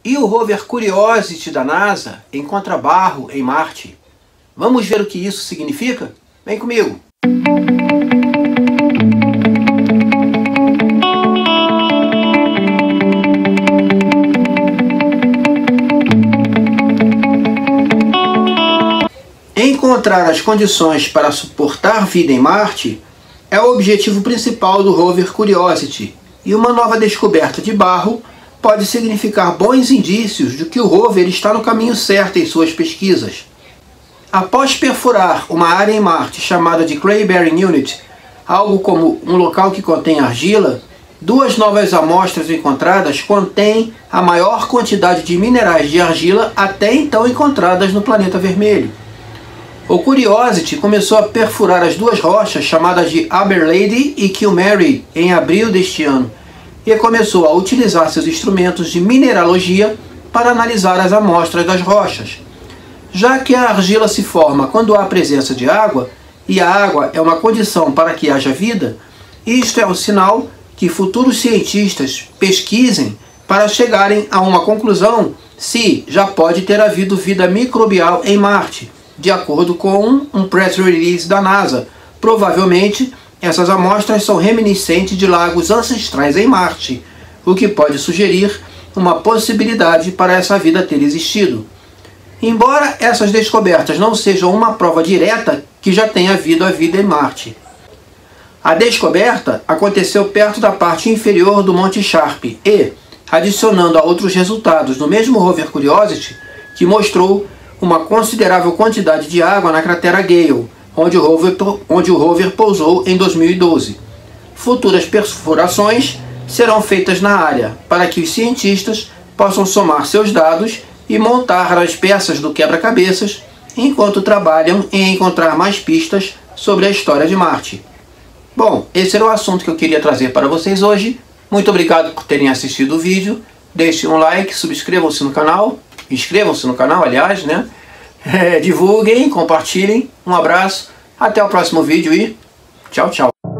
E o rover Curiosity da NASA encontra barro em Marte. Vamos ver o que isso significa? Vem comigo! Encontrar as condições para suportar vida em Marte é o objetivo principal do rover Curiosity, e uma nova descoberta de barro pode significar bons indícios de que o rover está no caminho certo em suas pesquisas. Após perfurar uma área em Marte chamada de Clay Bearing Unit, algo como um local que contém argila, duas novas amostras encontradas contêm a maior quantidade de minerais de argila até então encontradas no planeta vermelho. O Curiosity começou a perfurar as duas rochas chamadas de Aberlady e Kilmary em abril deste ano, e começou a utilizar seus instrumentos de mineralogia para analisar as amostras das rochas. Já que a argila se forma quando há presença de água, e a água é uma condição para que haja vida, isto é um sinal que futuros cientistas pesquisem para chegarem a uma conclusão se já pode ter havido vida microbial em Marte, de acordo com um press release da NASA. Provavelmente, essas amostras são reminiscentes de lagos ancestrais em Marte, o que pode sugerir uma possibilidade para essa vida ter existido. Embora essas descobertas não sejam uma prova direta que já tenha havido a vida em Marte. A descoberta aconteceu perto da parte inferior do Monte Sharp e, adicionando a outros resultados no mesmo rover Curiosity, que mostrou uma considerável quantidade de água na cratera Gale, onde o rover pousou em 2012. Futuras perfurações serão feitas na área, para que os cientistas possam somar seus dados e montar as peças do quebra-cabeças, enquanto trabalham em encontrar mais pistas sobre a história de Marte. Bom, esse era o assunto que eu queria trazer para vocês hoje. Muito obrigado por terem assistido o vídeo. Deixem um like, subscrevam-se no canal. Inscrevam-se no canal, aliás, né? Divulguem, compartilhem. Um abraço, até o próximo vídeo e tchau, tchau.